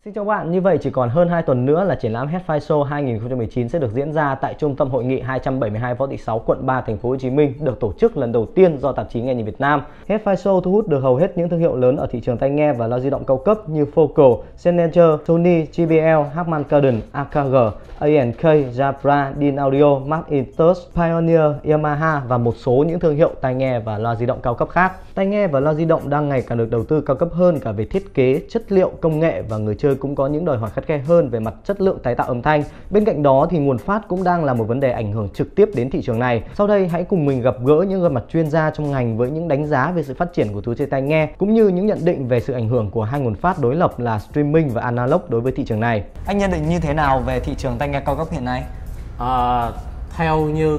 Xin chào bạn, như vậy chỉ còn hơn 2 tuần nữa là triển lãm Head-Fi Show 2019 sẽ được diễn ra tại Trung tâm Hội nghị 272 Võ Thị 6, quận 3, thành phố Hồ Chí Minh, được tổ chức lần đầu tiên do tạp chí Nghe Nhìn Việt Nam. Head-Fi Show thu hút được hầu hết những thương hiệu lớn ở thị trường tai nghe và loa di động cao cấp như Focal, Sennheiser, Sony, JBL, Harman Kardon, AKG, A&K, Jabra, Dean Audio, Macintosh, Pioneer, Yamaha và một số những thương hiệu tai nghe và loa di động cao cấp khác. Tai nghe và loa di động đang ngày càng được đầu tư cao cấp hơn cả về thiết kế, chất liệu, công nghệ, và người chơi cũng có những đòi hỏi khắt khe hơn về mặt chất lượng tái tạo âm thanh. Bên cạnh đó thì nguồn phát cũng đang là một vấn đề ảnh hưởng trực tiếp đến thị trường này. Sau đây hãy cùng mình gặp gỡ những gương mặt chuyên gia trong ngành với những đánh giá về sự phát triển của thú chơi tai nghe, cũng như những nhận định về sự ảnh hưởng của hai nguồn phát đối lập là streaming và analog đối với thị trường này. Anh nhận định như thế nào về thị trường tai nghe cao cấp hiện nay? Theo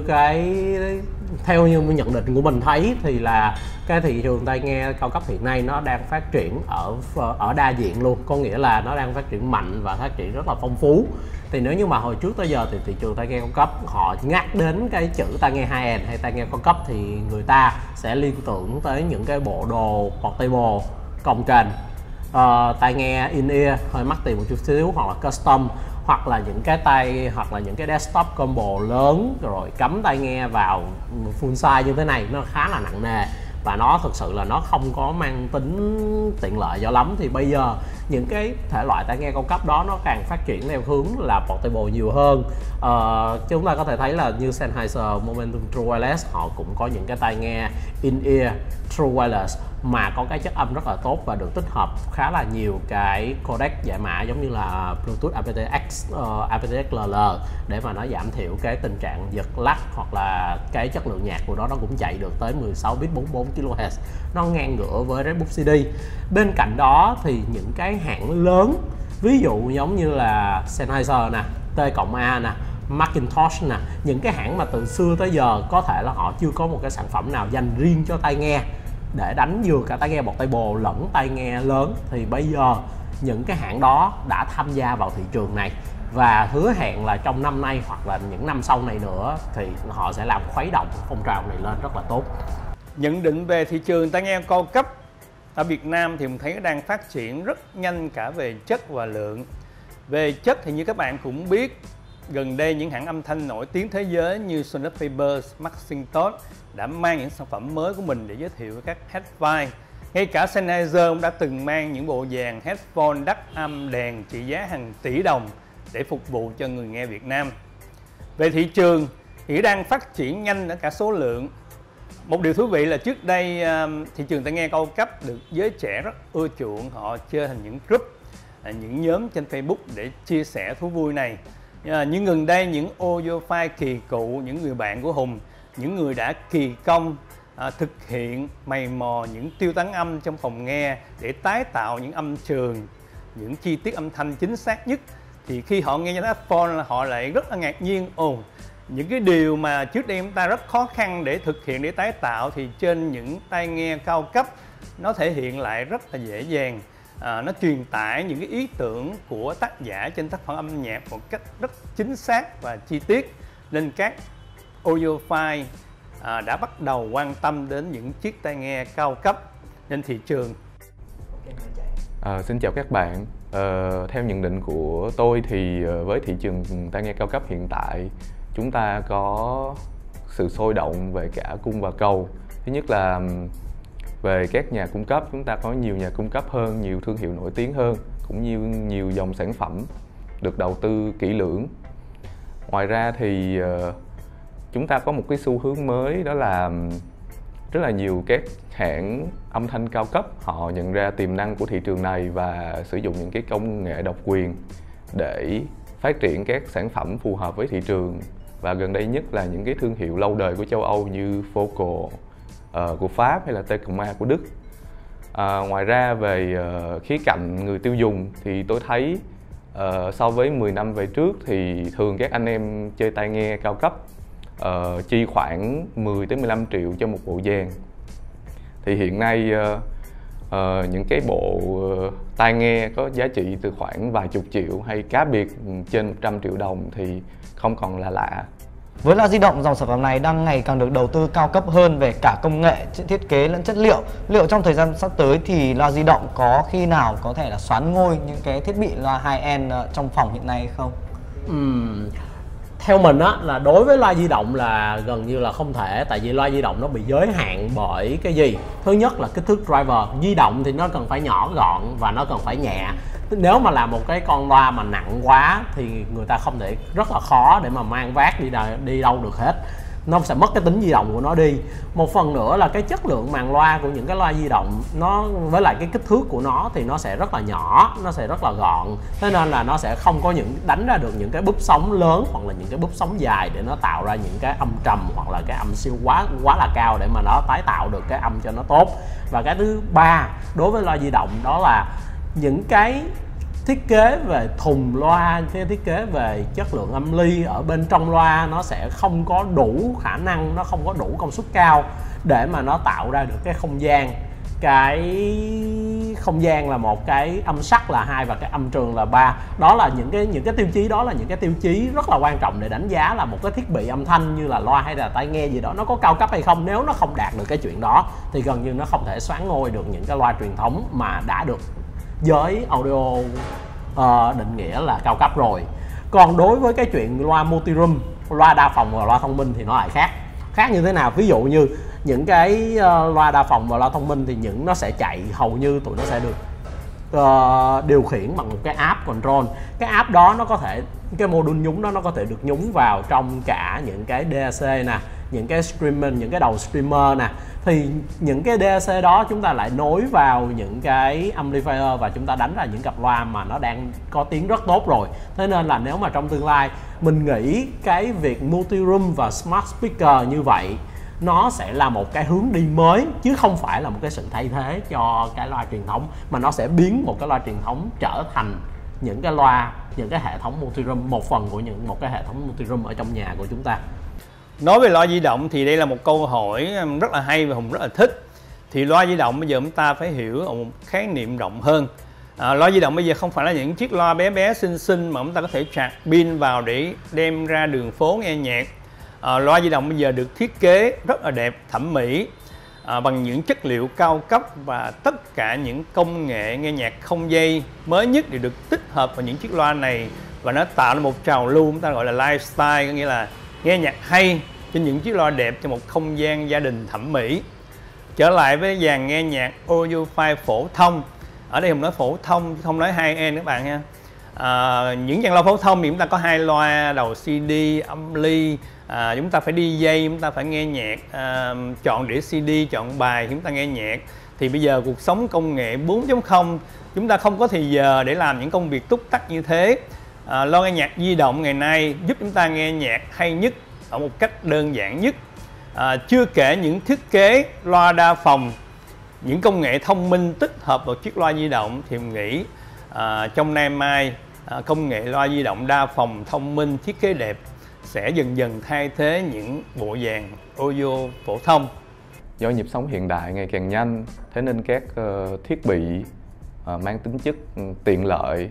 như nhận định của mình thấy thì là cái thị trường tai nghe cao cấp hiện nay nó đang phát triển ở đa diện luôn, có nghĩa là nó đang phát triển mạnh và phát triển rất là phong phú. Thì nếu như mà hồi trước tới giờ thì thị trường tai nghe cao cấp họ nhắc đến cái chữ tai nghe high-end hay tai nghe cao cấp thì người ta sẽ liên tưởng tới những cái bộ đồ portable cồng kềnh, tai nghe in-ear hơi mắc tiền một chút xíu, hoặc là custom, hoặc là những cái desktop combo lớn rồi cắm tai nghe vào full size như thế này, nó khá là nặng nề và nó thực sự là nó không có mang tính tiện lợi cho lắm. Thì bây giờ những cái thể loại tai nghe cao cấp đó nó càng phát triển theo hướng là portable nhiều hơn. Chúng ta có thể thấy là như Sennheiser Momentum True Wireless họ cũng có những cái tai nghe in-ear True Wireless mà có cái chất âm rất là tốt và được tích hợp khá là nhiều cái codec giải mã giống như là Bluetooth aptX, aptX-LL để mà nó giảm thiểu cái tình trạng giật lắc, hoặc là cái chất lượng nhạc của nó cũng chạy được tới 16 bit 44 kHz, nó ngang ngửa với Redbook CD. Bên cạnh đó thì những cái hãng lớn ví dụ giống như là Sennheiser nè, T+A nè, Macintosh nè, những cái hãng mà từ xưa tới giờ có thể là họ chưa có một cái sản phẩm nào dành riêng cho tai nghe để đánh vừa cả tai nghe portable lẫn tai nghe lớn, thì bây giờ những cái hãng đó đã tham gia vào thị trường này và hứa hẹn là trong năm nay hoặc là những năm sau này nữa thì họ sẽ làm khuấy động phong trào này lên rất là tốt. Nhận định về thị trường tai nghe cao cấp ở Việt Nam thì mình thấy nó đang phát triển rất nhanh cả về chất và lượng. Về chất thì như các bạn cũng biết, gần đây những hãng âm thanh nổi tiếng thế giới như Sony Fabers, Macintosh đã mang những sản phẩm mới của mình để giới thiệu với các headphone. Ngay cả Sennheiser cũng đã từng mang những bộ dàn headphone đắt âm đèn trị giá hàng tỷ đồng để phục vụ cho người nghe Việt Nam. Về thị trường thì đang phát triển nhanh ở cả số lượng. Một điều thú vị là trước đây thị trường tai nghe cao cấp được giới trẻ rất ưa chuộng, họ chơi thành những group, những nhóm trên Facebook để chia sẻ thú vui này. Nhưng gần đây những audiophile kỳ cựu, những người bạn của Hùng, những người đã kỳ công thực hiện mày mò những tiêu tán âm trong phòng nghe để tái tạo những âm trường, những chi tiết âm thanh chính xác nhất, thì khi họ nghe trên headphone là họ lại rất là ngạc nhiên. Những cái điều mà trước đây chúng ta rất khó khăn để thực hiện, để tái tạo, thì trên những tai nghe cao cấp nó thể hiện lại rất là dễ dàng. Nó truyền tải những cái ý tưởng của tác giả trên tác phẩm âm nhạc một cách rất chính xác và chi tiết, nên các audiophile đã bắt đầu quan tâm đến những chiếc tai nghe cao cấp trên thị trường. Xin chào các bạn. Theo nhận định của tôi thì với thị trường tai nghe cao cấp hiện tại, chúng ta có sự sôi động về cả cung và cầu. Thứ nhất là về các nhà cung cấp, chúng ta có nhiều nhà cung cấp hơn, nhiều thương hiệu nổi tiếng hơn, cũng như nhiều dòng sản phẩm được đầu tư kỹ lưỡng. Ngoài ra thì chúng ta có một cái xu hướng mới, đó là rất là nhiều các hãng âm thanh cao cấp họ nhận ra tiềm năng của thị trường này và sử dụng những cái công nghệ độc quyền để phát triển các sản phẩm phù hợp với thị trường. Và gần đây nhất là những cái thương hiệu lâu đời của châu Âu như Focal của Pháp hay là T+A của Đức. Ngoài ra về khía cạnh người tiêu dùng thì tôi thấy so với 10 năm về trước thì thường các anh em chơi tai nghe cao cấp chi khoảng 10 tới 15 triệu cho một bộ dàn. Thì hiện nay những cái bộ tai nghe có giá trị từ khoảng vài chục triệu hay cá biệt trên 100 triệu đồng thì không còn là lạ. Với loa di động, dòng sản phẩm này đang ngày càng được đầu tư cao cấp hơn về cả công nghệ, thiết kế lẫn chất liệu. Liệu trong thời gian sắp tới thì loa di động có khi nào có thể là soán ngôi những cái thiết bị loa high-end trong phòng hiện nay hay không? Theo mình á, là đối với loa di động là gần như là không thể. Tại vì loa di động nó bị giới hạn bởi cái gì? Thứ nhất là kích thước driver. Di động thì nó cần phải nhỏ gọn và nó cần phải nhẹ. Nếu mà làm một cái con loa mà nặng quá thì người ta không thể, rất là khó để mà mang vác đi đâu được hết. Nó sẽ mất cái tính di động của nó đi. Một phần nữa là cái chất lượng màng loa của những cái loa di động, nó với lại cái kích thước của nó thì nó sẽ rất là nhỏ, nó sẽ rất là gọn. Thế nên là nó sẽ không có đánh ra được những cái búp sóng lớn hoặc là những cái búp sóng dài để nó tạo ra những cái âm trầm hoặc là cái âm siêu quá là cao để mà nó tái tạo được cái âm cho nó tốt. Và cái thứ ba đối với loa di động đó là những cái thiết kế về thùng loa, cái thiết kế về chất lượng âm ly ở bên trong loa nó sẽ không có đủ khả năng, nó không có đủ công suất cao để mà nó tạo ra được cái không gian. Cái không gian là một, cái âm sắc là 2 và cái âm trường là 3. Đó là những cái tiêu chí, đó là những cái tiêu chí rất là quan trọng để đánh giá là một cái thiết bị âm thanh như là loa hay là tai nghe gì đó nó có cao cấp hay không. Nếu nó không đạt được cái chuyện đó thì gần như nó không thể soán ngôi được những cái loa truyền thống mà đã được giới audio định nghĩa là cao cấp rồi. Còn đối với cái chuyện loa multi-room, loa đa phòng và loa thông minh thì nó lại khác như thế nào? Ví dụ như những cái loa đa phòng và loa thông minh thì nó sẽ chạy, hầu như tụi nó sẽ được điều khiển bằng một cái app control. Cái app đó nó có thể, cái module nhúng đó nó có thể được nhúng vào trong cả những cái DAC nè, những cái streaming, những cái đầu streamer nè. Thì những cái DAC đó chúng ta lại nối vào những cái amplifier và chúng ta đánh ra những cặp loa mà nó đang có tiếng rất tốt rồi. Thế nên là nếu mà trong tương lai mình nghĩ cái việc multi-room và smart speaker như vậy nó sẽ là một cái hướng đi mới, chứ không phải là một cái sự thay thế cho cái loa truyền thống, mà nó sẽ biến một cái loa truyền thống trở thành những cái loa, những cái hệ thống multi-room, một phần của một cái hệ thống multi-room ở trong nhà của chúng ta. Nói về loa di động thì đây là một câu hỏi rất là hay và Hùng rất là thích. Thì loa di động bây giờ chúng ta phải hiểu ở một khái niệm rộng hơn. Loa di động bây giờ không phải là những chiếc loa bé bé xinh xinh mà chúng ta có thể sạc pin vào để đem ra đường phố nghe nhạc. Loa di động bây giờ được thiết kế rất là đẹp, thẩm mỹ, bằng những chất liệu cao cấp và tất cả những công nghệ nghe nhạc không dây mới nhất đều được tích hợp vào những chiếc loa này, và nó tạo ra một trào lưu chúng ta gọi là lifestyle, có nghĩa là nghe nhạc hay trên những chiếc loa đẹp trong một không gian gia đình thẩm mỹ. Trở lại với dàn nghe nhạc audiophile phổ thông, ở đây Hùng nói phổ thông chứ không nói high-end các bạn nha. Những dàn loa phổ thông thì chúng ta có 2 loa đầu CD, âm ly, chúng ta phải đi dây, chúng ta phải nghe nhạc, chọn đĩa CD, chọn bài chúng ta nghe nhạc. Thì bây giờ cuộc sống công nghệ 4.0, chúng ta không có thời giờ để làm những công việc túc tắc như thế. Loa nghe nhạc di động ngày nay giúp chúng ta nghe nhạc hay nhất ở một cách đơn giản nhất. Chưa kể những thiết kế loa đa phòng, những công nghệ thông minh tích hợp vào chiếc loa di động, thì mình nghĩ trong nay mai công nghệ loa di động đa phòng thông minh thiết kế đẹp sẽ dần dần thay thế những bộ dàn audio phổ thông. Do nhịp sống hiện đại ngày càng nhanh, thế nên các thiết bị mang tính chất tiện lợi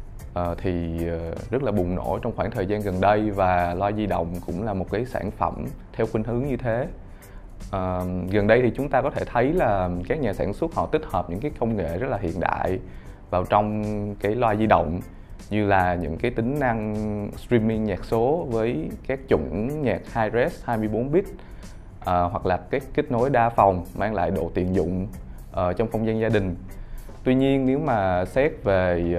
thì rất là bùng nổ trong khoảng thời gian gần đây, và loa di động cũng là một cái sản phẩm theo khuynh hướng như thế. Gần đây thì chúng ta có thể thấy là các nhà sản xuất họ tích hợp những cái công nghệ rất là hiện đại vào trong cái loa di động, như là những cái tính năng streaming nhạc số với các chủng nhạc high-res 24 bit, hoặc là cái kết nối đa phòng mang lại độ tiện dụng trong không gian gia đình. Tuy nhiên nếu mà xét về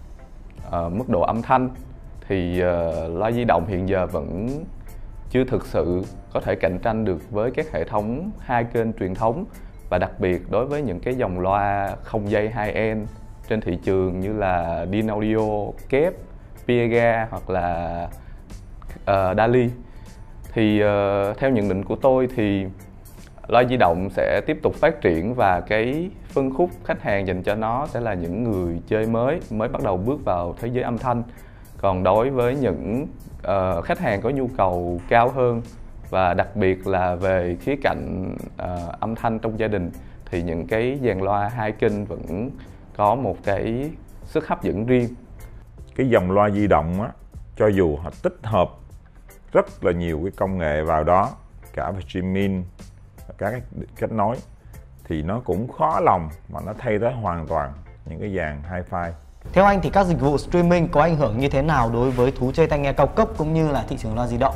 mức độ âm thanh thì loa di động hiện giờ vẫn chưa thực sự có thể cạnh tranh được với các hệ thống 2 kênh truyền thống, và đặc biệt đối với những cái dòng loa không dây high-end trên thị trường như là Dynaudio, Kép, Piega hoặc là Dali. Thì theo nhận định của tôi thì loa di động sẽ tiếp tục phát triển, và cái phân khúc khách hàng dành cho nó sẽ là những người chơi mới bắt đầu bước vào thế giới âm thanh. Còn đối với những khách hàng có nhu cầu cao hơn, và đặc biệt là về khía cạnh âm thanh trong gia đình, thì những cái dàn loa 2 kênh vẫn có một cái sức hấp dẫn riêng. Cái dòng loa di động á, cho dù họ tích hợp rất là nhiều cái công nghệ vào đó, cả về streaming, các cái kết nối, thì nó cũng khó lòng mà nó thay thế hoàn toàn những cái dàn hi-fi. Theo anh thì các dịch vụ streaming có ảnh hưởng như thế nào đối với thú chơi tai nghe cao cấp cũng như là thị trường loa di động?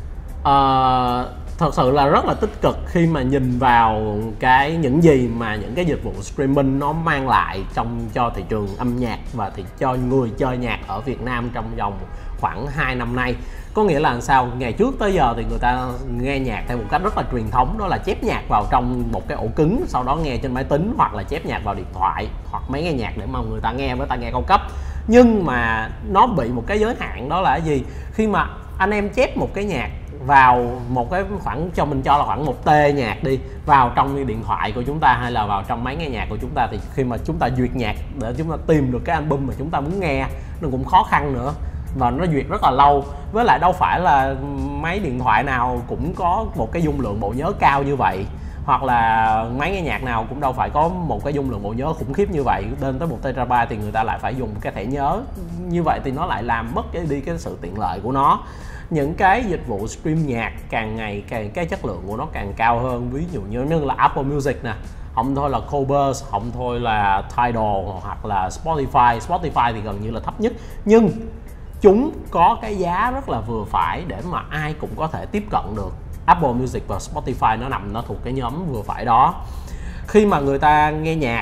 Thật sự là rất là tích cực khi mà nhìn vào những gì mà những cái dịch vụ streaming nó mang lại cho thị trường âm nhạc và cho người chơi nhạc ở Việt Nam trong vòng khoảng 2 năm nay. Có nghĩa là sao? Ngày trước tới giờ thì người ta nghe nhạc theo một cách rất là truyền thống, đó là chép nhạc vào trong một cái ổ cứng, sau đó nghe trên máy tính hoặc là chép nhạc vào điện thoại hoặc máy nghe nhạc để mà người ta nghe với tai nghe cao cấp. Nhưng mà nó bị một cái giới hạn, đó là cái gì? Khi mà anh em chép một cái nhạc vào một cái khoảng, cho là khoảng 1 tê nhạc đi, vào trong điện thoại của chúng ta hay là vào trong máy nghe nhạc của chúng ta, thì khi mà chúng ta duyệt nhạc để chúng ta tìm được cái album mà chúng ta muốn nghe nó cũng khó khăn nữa, và nó duyệt rất là lâu. Với lại đâu phải là máy điện thoại nào cũng có một cái dung lượng bộ nhớ cao như vậy, hoặc là máy nghe nhạc nào cũng đâu phải có một cái dung lượng bộ nhớ khủng khiếp như vậy, lên tới 1 TB thì người ta lại phải dùng cái thẻ nhớ. Như vậy thì nó lại làm mất đi cái sự tiện lợi của nó. Những cái dịch vụ stream nhạc càng ngày càng cái chất lượng của nó càng cao hơn, ví dụ như là Apple Music nè, không thôi là Cobus, không thôi là Tidal hoặc là Spotify. Spotify thì gần như là thấp nhất, nhưng chúng có cái giá rất là vừa phải để mà ai cũng có thể tiếp cận được. Apple Music và Spotify nó thuộc cái nhóm vừa phải đó. Khi mà người ta nghe nhạc,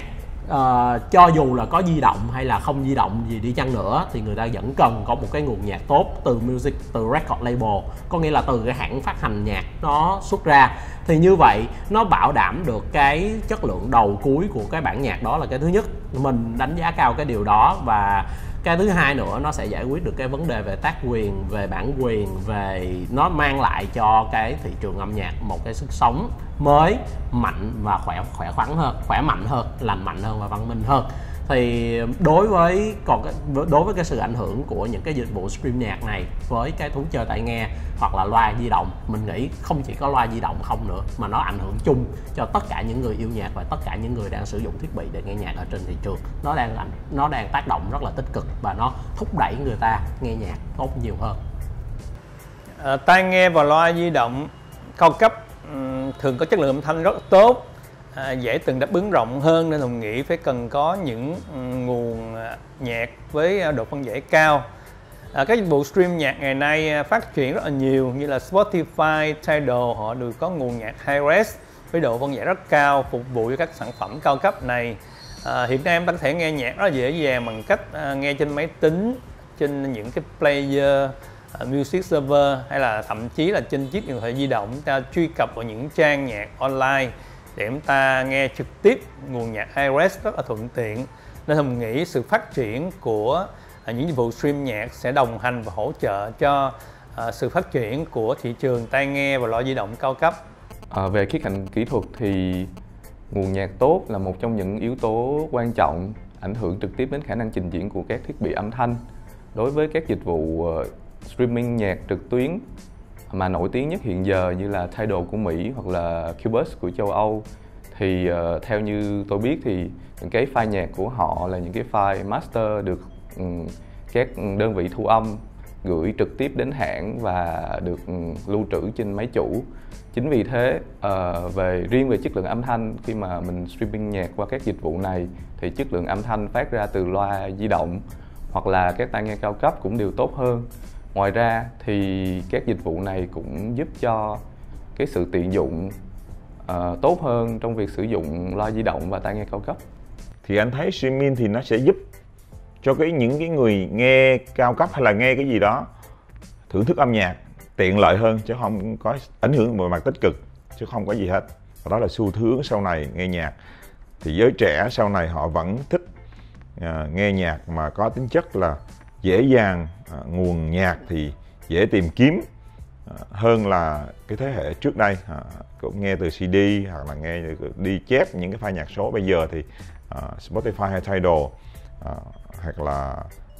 cho dù là có di động hay là không di động gì đi chăng nữa, thì người ta vẫn cần có một cái nguồn nhạc tốt từ record label, có nghĩa là từ cái hãng phát hành nhạc nó xuất ra. Thì như vậy nó bảo đảm được cái chất lượng đầu cuối của cái bản nhạc đó là cái thứ nhất. Mình đánh giá cao cái điều đó. Và cái thứ hai nữa, nó sẽ giải quyết được cái vấn đề về tác quyền, về bản quyền, nó mang lại cho cái thị trường âm nhạc một cái sức sống mới, mạnh và khỏe mạnh hơn, lành mạnh hơn và văn minh hơn. Thì đối với cái sự ảnh hưởng của những cái dịch vụ stream nhạc này với cái thú chơi tai nghe hoặc là loa di động, mình nghĩ không chỉ có loa di động không nữa, mà nó ảnh hưởng chung cho tất cả những người yêu nhạc và tất cả những người đang sử dụng thiết bị để nghe nhạc ở trên thị trường. Nó đang tác động rất là tích cực và nó thúc đẩy người ta nghe nhạc tốt nhiều hơn. Tai nghe và loa di động cao cấp thường có chất lượng âm thanh rất tốt, dễ từng đáp ứng rộng hơn, nên Hùng nghĩ phải cần có những nguồn nhạc với độ phân giải cao. Các dịch vụ stream nhạc ngày nay phát triển rất là nhiều, như là Spotify, Tidal, họ đều có nguồn nhạc high-res với độ phân giải rất cao phục vụ cho các sản phẩm cao cấp này. Hiện nay em ta có thể nghe nhạc rất là dễ dàng bằng cách nghe trên máy tính, trên những cái player, music server, hay là thậm chí là trên chiếc điện thoại di động. Chúng ta truy cập vào những trang nhạc online để chúng ta nghe trực tiếp nguồn nhạc high-res rất là thuận tiện. Nên Hùng nghĩ sự phát triển của những dịch vụ stream nhạc sẽ đồng hành và hỗ trợ cho sự phát triển của thị trường tai nghe và loa di động cao cấp. Về khía cạnh kỹ thuật thì nguồn nhạc tốt là một trong những yếu tố quan trọng ảnh hưởng trực tiếp đến khả năng trình diễn của các thiết bị âm thanh. Đối với các dịch vụ streaming nhạc trực tuyến mà nổi tiếng nhất hiện giờ như là Tidal của Mỹ hoặc là Cubus của châu Âu, thì theo như tôi biết thì những cái file nhạc của họ là những cái file master được các đơn vị thu âm gửi trực tiếp đến hãng và được lưu trữ trên máy chủ. Chính vì thế riêng về chất lượng âm thanh, khi mà mình streaming nhạc qua các dịch vụ này thì chất lượng âm thanh phát ra từ loa di động hoặc là các tai nghe cao cấp cũng đều tốt hơn. Ngoài ra thì các dịch vụ này cũng giúp cho cái sự tiện dụng tốt hơn trong việc sử dụng loa di động và tai nghe cao cấp. Thì anh thấy streaming thì nó sẽ giúp cho những cái người nghe cao cấp hay là nghe cái gì đó thưởng thức âm nhạc tiện lợi hơn, chứ không có ảnh hưởng về mặt tích cực, chứ không có gì hết. Và đó là xu hướng sau này nghe nhạc. Thì giới trẻ sau này họ vẫn thích nghe nhạc mà có tính chất là dễ dàng, nguồn nhạc thì dễ tìm kiếm hơn là cái thế hệ trước đây. Cũng nghe từ CD hoặc là nghe đi chép những cái file nhạc số. Bây giờ thì Spotify hay Tidal hoặc là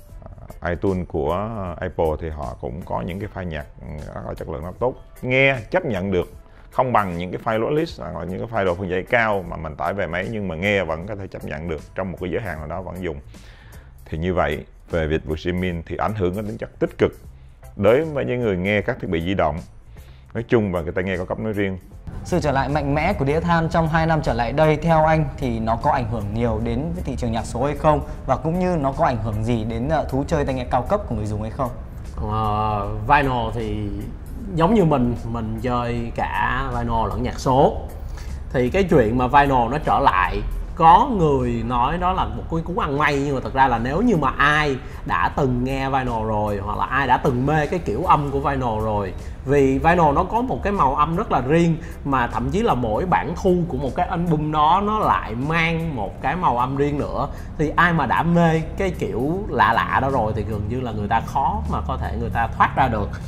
iTunes của Apple thì họ cũng có những cái file nhạc rất là chất lượng rất tốt, nghe chấp nhận được, không bằng những cái file lossless hoặc là những cái file độ phân giải cao mà mình tải về máy, nhưng mà nghe vẫn có thể chấp nhận được trong một cái giới hạn nào đó vẫn dùng. Thì như vậy về dịch vụ streaming thì ảnh hưởng đến tính chất tích cực đối với những người nghe các thiết bị di động nói chung và người ta nghe cao cấp nói riêng. Sự trở lại mạnh mẽ của đĩa than trong 2 năm trở lại đây theo anh thì nó có ảnh hưởng nhiều đến thị trường nhạc số hay không? Và cũng như nó có ảnh hưởng gì đến thú chơi tai nghe cao cấp của người dùng hay không? Vinyl thì giống như mình chơi cả vinyl lẫn nhạc số. Thì cái chuyện mà vinyl nó trở lại, có người nói đó là một cái cú ăn may, nhưng mà thật ra là nếu như mà ai đã từng nghe vinyl rồi, hoặc là ai đã từng mê cái kiểu âm của vinyl rồi, vì vinyl nó có một cái màu âm rất là riêng, mà thậm chí là mỗi bản thu của một cái album đó nó lại mang một cái màu âm riêng nữa, thì ai mà đã mê cái kiểu lạ lạ đó rồi thì gần như là người ta khó mà có thể người ta thoát ra được.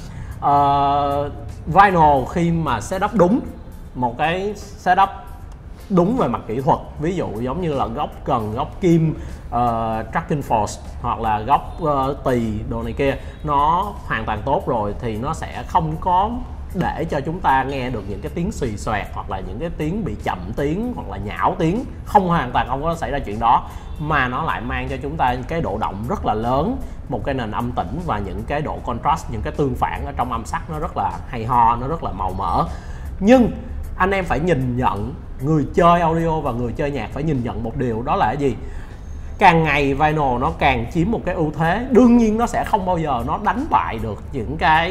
Vinyl khi mà setup đúng, một cái setup đúng về mặt kỹ thuật, ví dụ giống như là góc cần, góc kim, tracking force hoặc là góc tỳ đồ này kia, nó hoàn toàn tốt rồi thì nó sẽ không có để cho chúng ta nghe được những cái tiếng xì xoẹt, hoặc là những cái tiếng bị chậm tiếng, hoặc là nhão tiếng. Hoàn toàn không có xảy ra chuyện đó, mà nó lại mang cho chúng ta cái độ động rất là lớn, một cái nền âm tĩnh và những cái độ contrast, những cái tương phản ở trong âm sắc nó rất là hay ho, nó rất là màu mỡ. Nhưng anh em phải nhìn nhận, người chơi audio và người chơi nhạc phải nhìn nhận một điều, đó là cái gì? Càng ngày vinyl nó càng chiếm một cái ưu thế. Đương nhiên nó sẽ không bao giờ nó đánh bại được những cái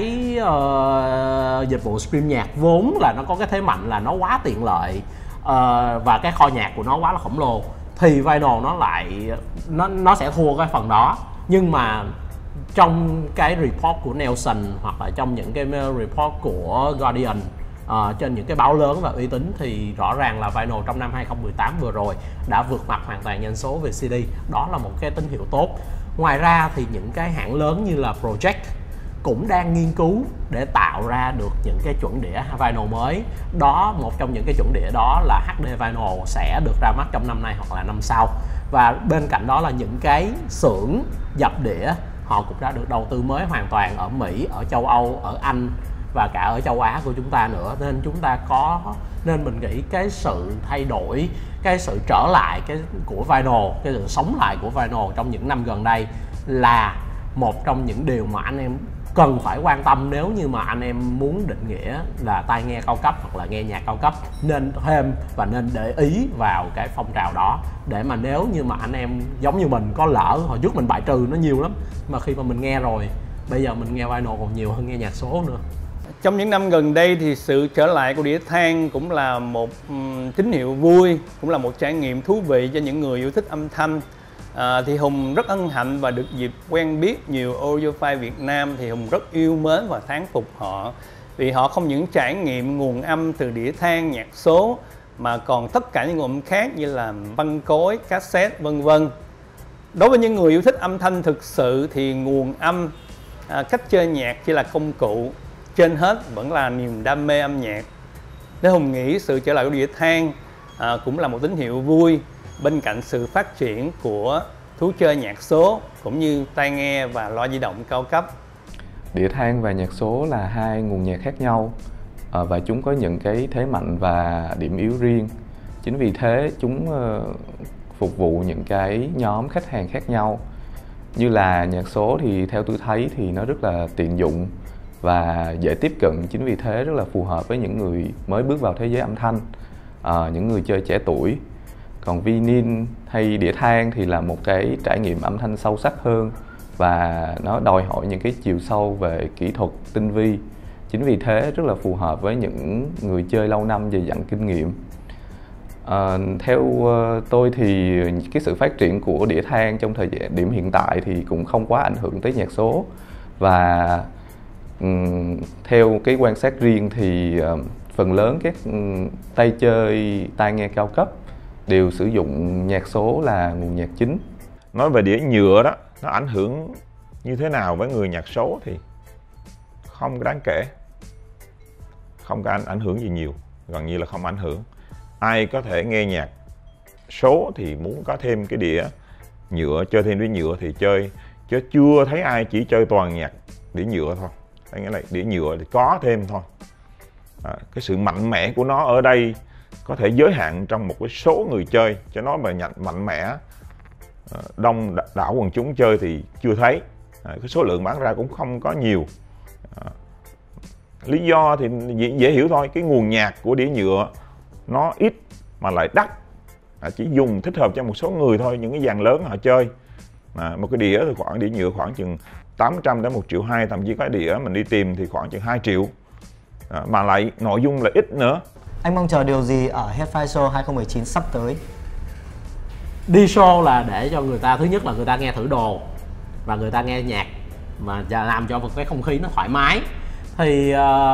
dịch vụ stream nhạc vốn là nó có cái thế mạnh là nó quá tiện lợi, và cái kho nhạc của nó quá là khổng lồ. Thì vinyl nó lại nó sẽ thua cái phần đó. Nhưng mà trong cái report của Nielsen, hoặc là trong những cái report của Guardian, trên những cái báo lớn và uy tín, thì rõ ràng là vinyl trong năm 2018 vừa rồi đã vượt mặt hoàn toàn doanh số về CD. Đó là một cái tín hiệu tốt. Ngoài ra thì những cái hãng lớn như là Project cũng đang nghiên cứu để tạo ra được những cái chuẩn đĩa vinyl mới. Đó, một trong những cái chuẩn đĩa đó là HD vinyl sẽ được ra mắt trong năm nay hoặc là năm sau. Và bên cạnh đó là những cái xưởng dập đĩa, họ cũng đã được đầu tư mới hoàn toàn ở Mỹ, ở châu Âu, ở Anh và cả ở châu Á của chúng ta nữa. Nên mình nghĩ cái sự thay đổi, cái sự trở lại của vinyl, cái sự sống lại của vinyl trong những năm gần đây là một trong những điều mà anh em cần phải quan tâm nếu như mà anh em muốn định nghĩa là tai nghe cao cấp hoặc là nghe nhạc cao cấp. Nên thêm và nên để ý vào cái phong trào đó, để mà nếu như mà anh em giống như mình có lỡ hồi trước mình bài trừ nó nhiều lắm, mà khi mà mình nghe rồi, bây giờ mình nghe vinyl còn nhiều hơn nghe nhạc số nữa. Trong những năm gần đây thì sự trở lại của đĩa than cũng là một tín hiệu vui, cũng là một trải nghiệm thú vị cho những người yêu thích âm thanh. Thì Hùng rất hân hạnh và được dịp quen biết nhiều audiophile Việt Nam, thì Hùng rất yêu mến và thán phục họ, vì họ không những trải nghiệm nguồn âm từ đĩa than, nhạc số, mà còn tất cả những nguồn âm khác như là băng cối, cassette, vân vân. Đối với những người yêu thích âm thanh thực sự thì nguồn âm, cách chơi nhạc chỉ là công cụ, trên hết vẫn là niềm đam mê âm nhạc. Nên Hùng nghĩ sự trở lại của đĩa than cũng là một tín hiệu vui bên cạnh sự phát triển của thú chơi nhạc số cũng như tai nghe và loa di động cao cấp. Đĩa than và nhạc số là hai nguồn nhạc khác nhau, và chúng có những cái thế mạnh và điểm yếu riêng. Chính vì thế chúng phục vụ những cái nhóm khách hàng khác nhau. Như là nhạc số thì theo tôi thấy thì nó rất là tiện dụng và dễ tiếp cận, chính vì thế rất là phù hợp với những người mới bước vào thế giới âm thanh, những người chơi trẻ tuổi. Còn vinyl hay đĩa than thì là một cái trải nghiệm âm thanh sâu sắc hơn và nó đòi hỏi những cái chiều sâu về kỹ thuật tinh vi. Chính vì thế rất là phù hợp với những người chơi lâu năm dày dặn kinh nghiệm. Theo tôi thì cái sự phát triển của đĩa than trong thời điểm hiện tại thì cũng không quá ảnh hưởng tới nhạc số. Và theo cái quan sát riêng thì phần lớn các tay chơi tai nghe cao cấp đều sử dụng nhạc số là nguồn nhạc chính. Nói về đĩa nhựa đó, nó ảnh hưởng như thế nào với người nhạc số thì không đáng kể, không có ảnh hưởng gì nhiều, gần như là không ảnh hưởng. Ai có thể nghe nhạc số thì muốn có thêm cái đĩa nhựa, chơi thêm đĩa nhựa thì chơi, chứ chưa thấy ai chỉ chơi toàn nhạc đĩa nhựa thôi. Nghĩa là đĩa nhựa thì có thêm thôi. Cái sự mạnh mẽ của nó ở đây có thể giới hạn trong một cái số người chơi, cho nó mà mạnh mẽ đông đảo quần chúng chơi thì chưa thấy. Cái số lượng bán ra cũng không có nhiều, Lý do thì dễ hiểu thôi, cái nguồn nhạc của đĩa nhựa nó ít mà lại đắt, chỉ dùng thích hợp cho một số người thôi, những cái dàn lớn họ chơi. Một cái đĩa thì đĩa nhựa khoảng chừng 800 đến 1,2 triệu, thậm chí cái đĩa mình đi tìm thì khoảng chừng 2 triệu, mà lại nội dung là ít nữa. Anh mong chờ điều gì ở Hi-Fi Show 2019 sắp tới? Đi show là để cho người ta, thứ nhất là người ta nghe thử đồ và người ta nghe nhạc mà làm cho một cái không khí nó thoải mái. Thì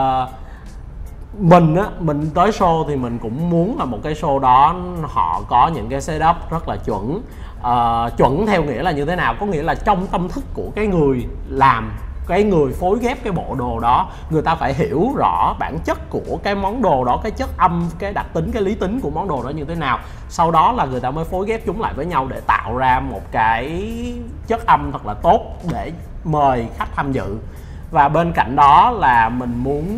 mình tới show thì mình cũng muốn là một cái show đó họ có những cái setup rất là chuẩn. Chuẩn theo nghĩa là như thế nào? Có nghĩa là trong tâm thức của cái người làm, cái người phối ghép cái bộ đồ đó, người ta phải hiểu rõ bản chất của cái món đồ đó, cái chất âm, cái đặc tính, cái lý tính của món đồ đó như thế nào. Sau đó là người ta mới phối ghép chúng lại với nhau để tạo ra một cái chất âm thật là tốt để mời khách tham dự. Và bên cạnh đó là mình muốn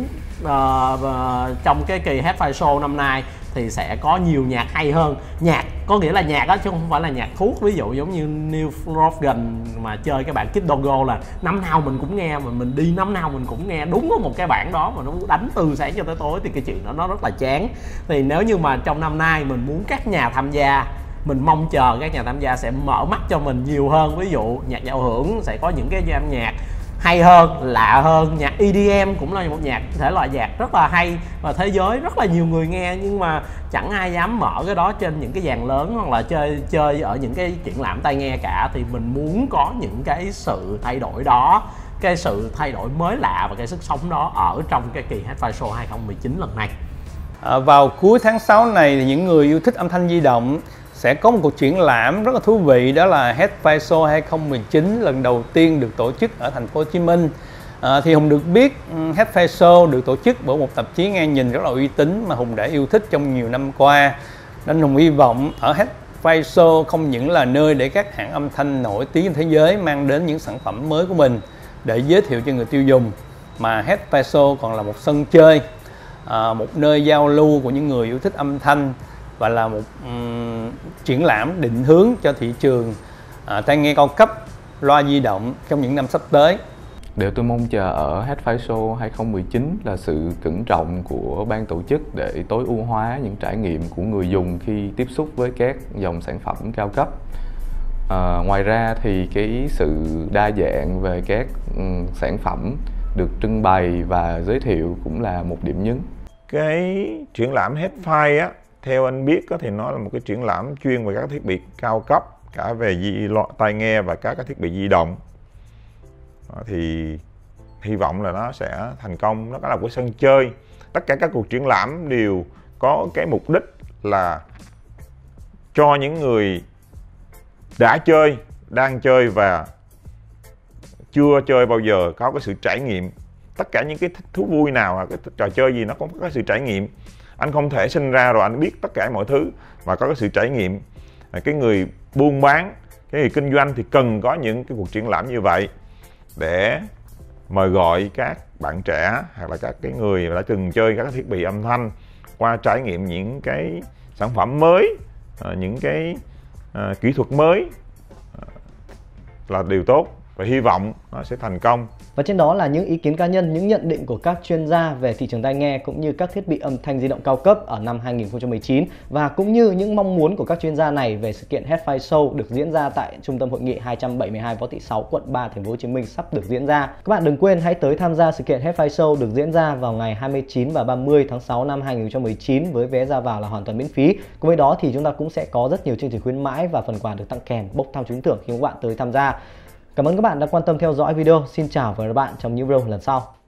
trong cái kỳ Hi-Fi Show năm nay thì sẽ có nhiều nhạc hay hơn. Nhạc có nghĩa là nhạc đó chứ không phải là nhạc thuốc. Ví dụ giống như Neil Roggan mà chơi cái bản Kid Dogo là năm nào mình cũng nghe, mà mình đi năm nào mình cũng nghe đúng có một cái bản đó mà nó đánh từ sáng cho tới tối thì cái chuyện đó nó rất là chán. Thì nếu như mà trong năm nay mình muốn các nhà tham gia, mình mong chờ các nhà tham gia sẽ mở mắt cho mình nhiều hơn. Ví dụ nhạc giao hưởng sẽ có những cái âm nhạc hay hơn, lạ hơn. Nhạc EDM cũng là một thể loại nhạc rất là hay và thế giới rất là nhiều người nghe, nhưng mà chẳng ai dám mở cái đó trên những cái dàn lớn hoặc là chơi ở những cái triển lãm tai nghe cả. Thì mình muốn có những cái sự thay đổi đó, cái sự thay đổi mới lạ và cái sức sống đó ở trong cái kỳ Hi-Fi Show 2019 lần này. Vào cuối tháng 6 này thì những người yêu thích âm thanh di động sẽ có một cuộc triển lãm rất là thú vị, đó là Hi-Fi Show 2019 lần đầu tiên được tổ chức ở thành phố Hồ Chí Minh. Thì Hùng được biết Hi-Fi Show được tổ chức bởi một tạp chí nghe nhìn rất là uy tín mà Hùng đã yêu thích trong nhiều năm qua. Nên Hùng hy vọng ở Hi-Fi Show không những là nơi để các hãng âm thanh nổi tiếng trên thế giới mang đến những sản phẩm mới của mình để giới thiệu cho người tiêu dùng, mà Hi-Fi Show còn là một sân chơi, một nơi giao lưu của những người yêu thích âm thanh và là một triển lãm định hướng cho thị trường tai nghe cao cấp, loa di động trong những năm sắp tới. Điều tôi mong chờ ở Hi-Fi Show 2019 là sự cẩn trọng của ban tổ chức để tối ưu hóa những trải nghiệm của người dùng khi tiếp xúc với các dòng sản phẩm cao cấp. Ngoài ra thì cái sự đa dạng về các sản phẩm được trưng bày và giới thiệu cũng là một điểm nhấn. Cái triển lãm Hi-Fi á, theo anh biết thì nó là một cái triển lãm chuyên về các thiết bị cao cấp, cả về tai nghe và các cái thiết bị di động. Thì hy vọng là nó sẽ thành công, nó là một cái sân chơi. Tất cả các cuộc triển lãm đều có cái mục đích là cho những người đã chơi, đang chơi và chưa chơi bao giờ có cái sự trải nghiệm. Tất cả những cái thú vui nào, cái trò chơi gì nó cũng có cái sự trải nghiệm. Anh không thể sinh ra rồi anh biết tất cả mọi thứ và có cái sự trải nghiệm. Cái người buôn bán, cái người kinh doanh thì cần có những cái cuộc triển lãm như vậy để mời gọi các bạn trẻ hoặc là các cái người đã từng chơi các thiết bị âm thanh qua trải nghiệm những cái sản phẩm mới, những cái kỹ thuật mới là điều tốt và hy vọng nó sẽ thành công. Và trên đó là những ý kiến cá nhân, những nhận định của các chuyên gia về thị trường tai nghe cũng như các thiết bị âm thanh di động cao cấp ở năm 2019 và cũng như những mong muốn của các chuyên gia này về sự kiện Hi-Fi Show được diễn ra tại Trung tâm Hội nghị 272 Võ Thị 6, quận 3, thành phố Hồ Chí Minh sắp được diễn ra. Các bạn đừng quên hãy tới tham gia sự kiện Hi-Fi Show được diễn ra vào ngày 29 và 30 tháng 6 năm 2019 với vé ra vào là hoàn toàn miễn phí. Cùng với đó thì chúng ta cũng sẽ có rất nhiều chương trình khuyến mãi và phần quà được tặng kèm, bốc thăm trúng thưởng khi các bạn tới tham gia. Cảm ơn các bạn đã quan tâm theo dõi video. Xin chào và hẹn gặp lại bạn trong những video lần sau.